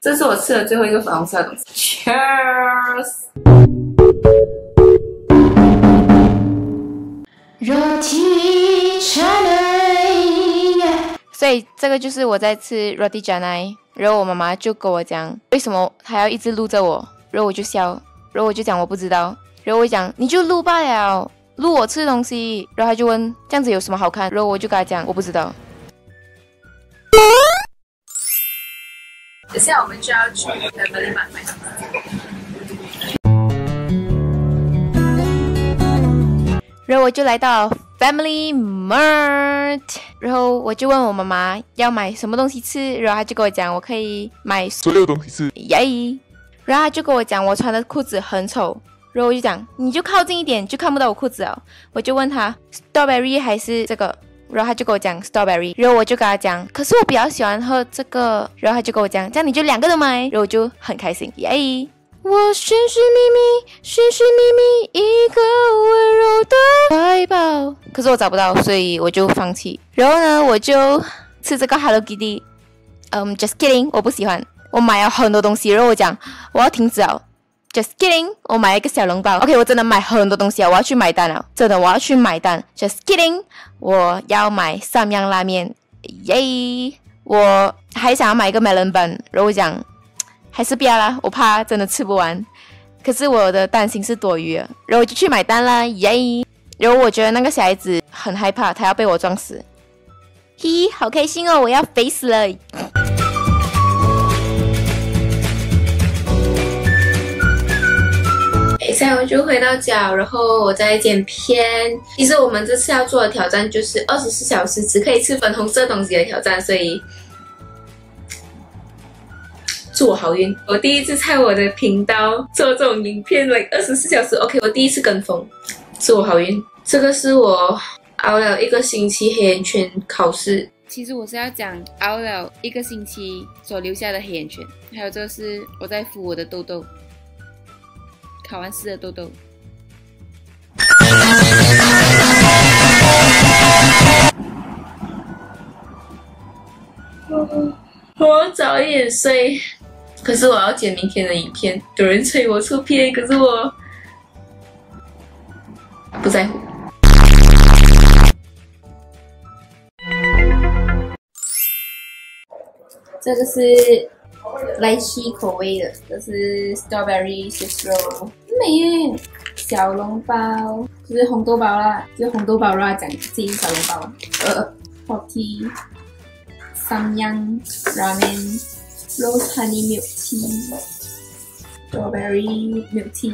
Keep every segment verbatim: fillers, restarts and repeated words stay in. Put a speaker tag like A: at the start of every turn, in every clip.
A: 这是我吃的最后一个粉红色的东西。Cheers！
B: Roti canai，
C: 所以这个就是我在吃 Roti canai， 然后我妈妈就跟我讲，为什么她要一直录着我，然后我就笑，然后我就讲我不知道，然后我讲你就录罢了，录我吃的东西，然后她就问这样子有什么好看，然后我就跟她讲我不知道。
A: 等下我们就要去 Family Mart 买东西。
C: 然后我就来到 Family Mart， 然后我就问我妈妈要买什么东西吃，然后她就跟我讲我可以买
D: 所有东西吃，
C: 耶！然后她就跟我讲我穿的裤子很丑，然后我就讲你就靠近一点就看不到我裤子了。我就问她 Strawberry 还是这个，然后她就跟我讲 Strawberry， 然后我就跟她讲可是我比较喜欢喝这个，然后她就跟我讲这样你就两个都买，然后我就很开心，耶！我寻寻觅觅，寻寻觅觅一个温柔的怀抱，可是我找不到，所以我就放弃。然后呢，我就吃这个 Hello Kitty， 嗯、um, ，just kidding， 我不喜欢。我买了很多东西，然后我讲我要停止了 ，just kidding， 我买了一个小笼包。OK， 我真的买很多东西啊，我要去买单了，真的我要去买单 ，just kidding， 我要买三样拉面，耶！我还想要买一个 melon bun， 然后我讲。还是不要啦，我怕真的吃不完。可是我的担心是多余了，然后我就去买单啦，耶！然后我觉得那个小孩子很害怕，他要被我撞死。嘿，好开心哦，我要肥死了！
A: 现在我就回到家，然后我在剪片。其实我们这次要做的挑战就是二十四小时只可以吃粉红色东西的挑战，所以。祝我好运！我第一次在我的频道做这种影片 ，like 二十四小时 ，OK， 我第一次跟风，祝我好运！这个是我熬了一个星期黑眼圈考试。
C: 其实我是要讲熬了一个星期所留下的黑眼圈，还有这个是我在敷我的痘痘，考完试的痘痘。
A: 我早一点睡。可是我要剪明天的影片，有人催我出片，可是我不在乎。这个是莱西口味的，这是 Strawberry Swiss roll， 美耶！小笼包就是红豆包啦，就是红豆包啦，讲自己小笼包。呃 ，Hottie， 三样 ramen。Rose honey milk tea, strawberry milk tea.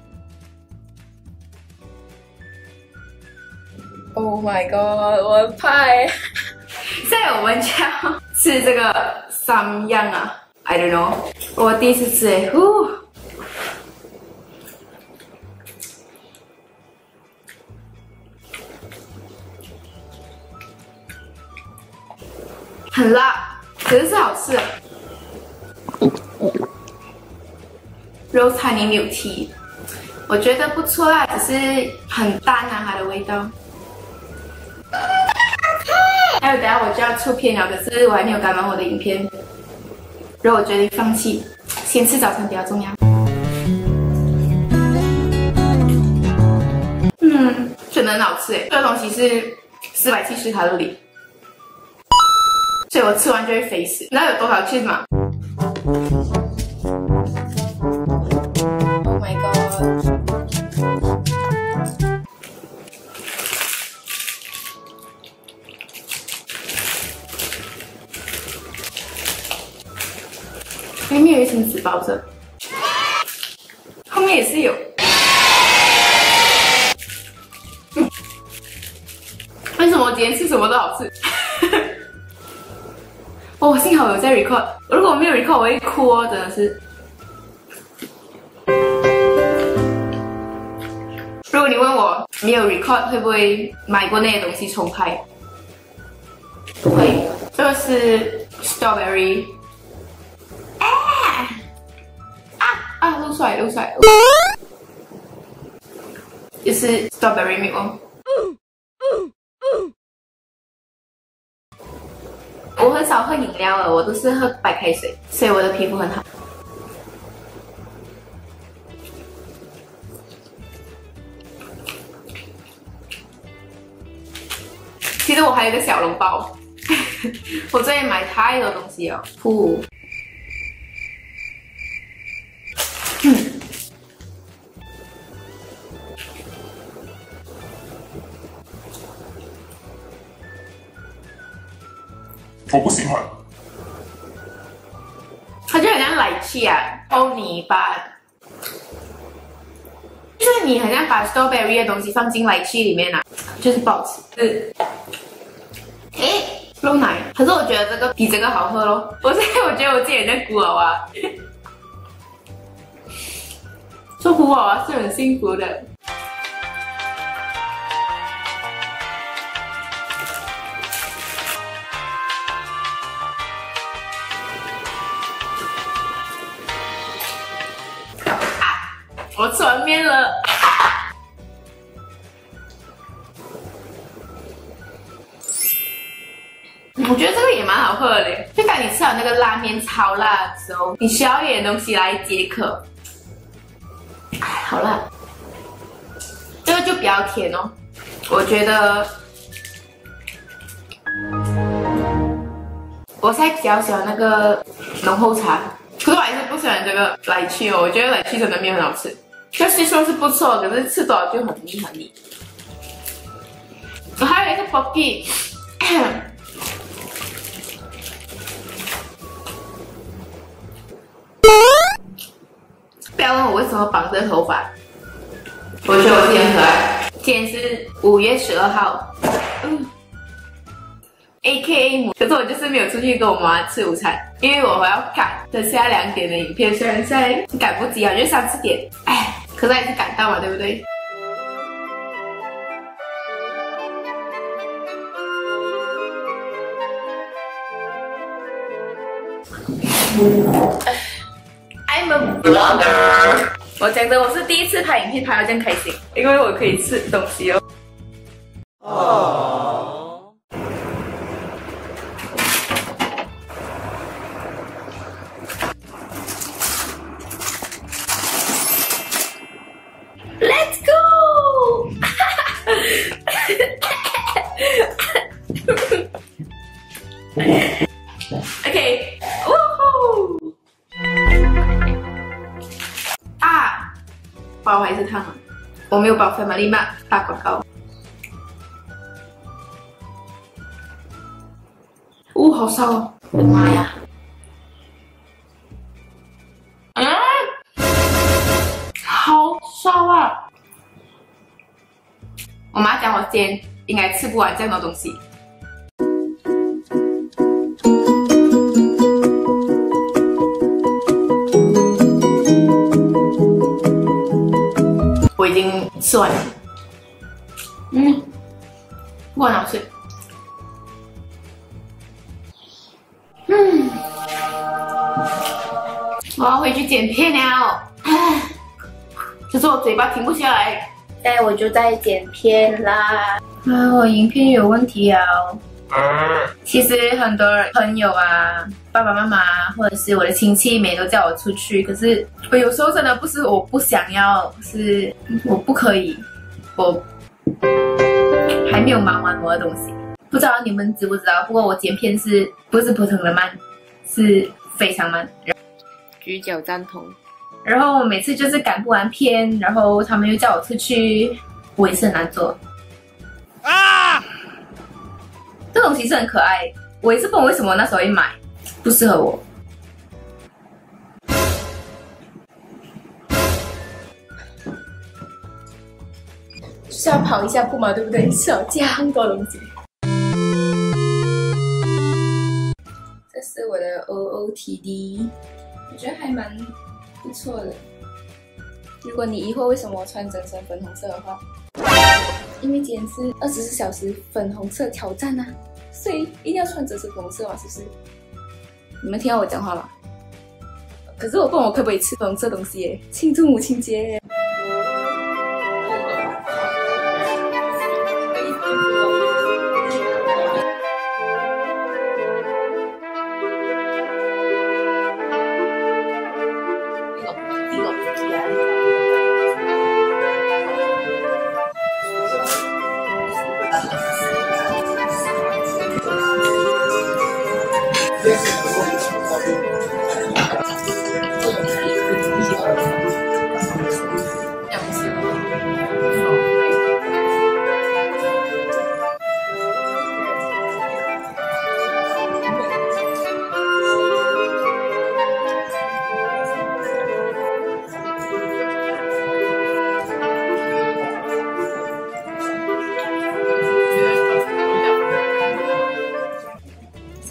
A: Oh my god！ 我的派。现在我们就要吃这个三样啊 ，I don't know， 我第一次吃诶，呼，很辣，可是是好吃的。Rose honey milk tea， 我觉得不错啦，只是很淡啊，它的味道。还有，等下我就要出片了，可是我还没有赶完我的影片，然后我决定放弃，先吃早餐比较重要。嗯，真的很好吃诶，这个东西是四百七十卡路里，所以我吃完就会肥死。你知道有多少 cheese 吗？ Oh my god！ 里面有一层纸包着，后面也是有。嗯、为什么我今天吃什么都好吃？哦，幸好有在 record， 如果我没有 record， 我会哭哦，真的是。如果你问我没有 record 会不会买过那些东西重拍？不会。这个是 strawberry。啊啊啊！露出来，露出来。就是 strawberry milk 哦。我很少
C: 喝饮料了，我都是喝白开水，所以我的皮肤很好。其实我还有一个小笼包，我最近买太多东西了。噗，嗯，
D: 我不喜欢。
C: 它就很像奶气啊，哦，你把，就是你好像把 strawberry 的东西放进奶气里面啊，就是不好吃。诶，漏奶，可是我觉得这个比这个好喝咯。我现在我觉得我自己很像孤儿啊，做孤儿啊是很幸福的。我吃完面了，我觉得这个也蛮好喝的嘞。就当你吃了那个拉面超辣的时候，你需要一点东西来解渴。哎，好辣，这个就比较甜哦。我觉得我现在比较喜欢那个浓厚茶，可是我还是不喜欢这个奶气哦。我觉得奶气真的没有很好吃。这虽说是不错，可是吃多了就很腻很腻。我还有一个 Pocky， 不要问我为什么绑着头发，我觉得我自己很可爱。今天是五月十二号，嗯 ，A K A 可是我就是没有出去跟我妈吃午餐，因为我要赶等下两点的影片，虽然现在赶不及啊，就三四点，哎。可是还是赶到嘛，对不对？I'm a vlogger。我讲真，我是第一次拍影片拍到这样开心，因为我可以吃东西哦。哦。Let's go! Okay. Woohoo! 啊，包还是烫了，我没有保分嘛，立马打广告。哦，好烧哦！我的妈呀！嗯。好烧啊！我妈讲我今天应该吃不完这样的东西。我已经吃完了，嗯，不过很好吃。嗯，我要回去剪片了。唉。可是我嘴巴停不下来，现在我就在剪片啦。啊，我影片有问题啊！其实很多人朋友啊、爸爸妈妈或者是我的亲戚们都叫我出去，可是我有时候真的不是我不想要，是我不可以，我还没有忙完我的东西。不知道你们知不知道？不过我剪片是不是普通的慢，是非常慢。
A: 举脚赞同。
C: 然后我每次就是赶不完片，然后他们又叫我出去，我也是很难做。啊！这东西是很可爱，我也是不懂为什么那时候会买，不适合我。就是要跑一下步嘛，对不对？吃了这样多东西。这是我的 O O T D， 我觉得还蛮不错的。如果你疑惑为什么我穿整身粉红色的话，因为今天是二十四小时粉红色挑战啊，所以一定要穿整身粉红色嘛，是不是？你们听到我讲话吗？可是我不懂我可不可以吃粉红色东西耶？庆祝母亲节耶！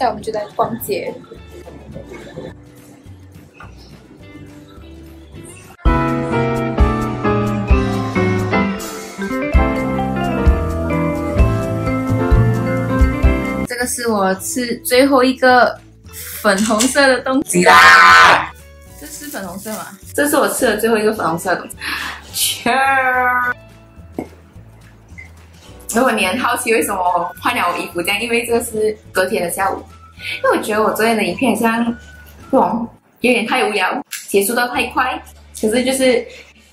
A: 在我们就在逛街。这个是我吃最后一个粉红色的东西啦。这是粉红色吗？这是我吃的最后一个粉红色的东西。Cheers！ 如果你很好奇为什么我换了我衣服这样，因为这个是隔天的下午。因为我觉得我昨天的影片好像，哇，有点太无聊，结束得太快。可是就是，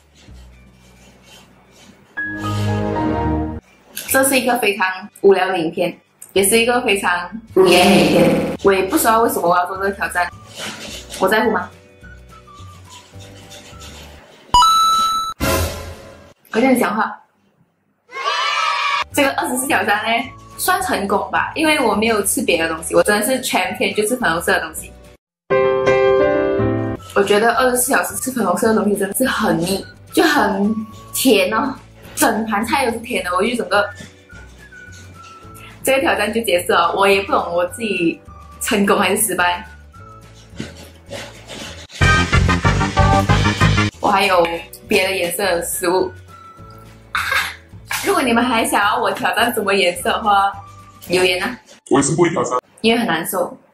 A: 这是一个非常无聊的影片。也是一个非常无言的影片，我也不知道为什么我要做这个挑战，我在乎吗？我跟你讲话，这个二十四挑战呢算成功吧，因为我没有吃别的东西，我真的是全天就吃粉红色的东西。我觉得二十四小时吃粉红色的东西真的是很腻，就很甜哦，整盘菜都是甜的，我就整个。这个挑战就结束了，我也不懂我自己成功还是失败。我还有别的颜色的食物，如果你们还想要我挑战什么颜色的话，留言啊。
D: 我也是不会挑战，
A: 因为很难受。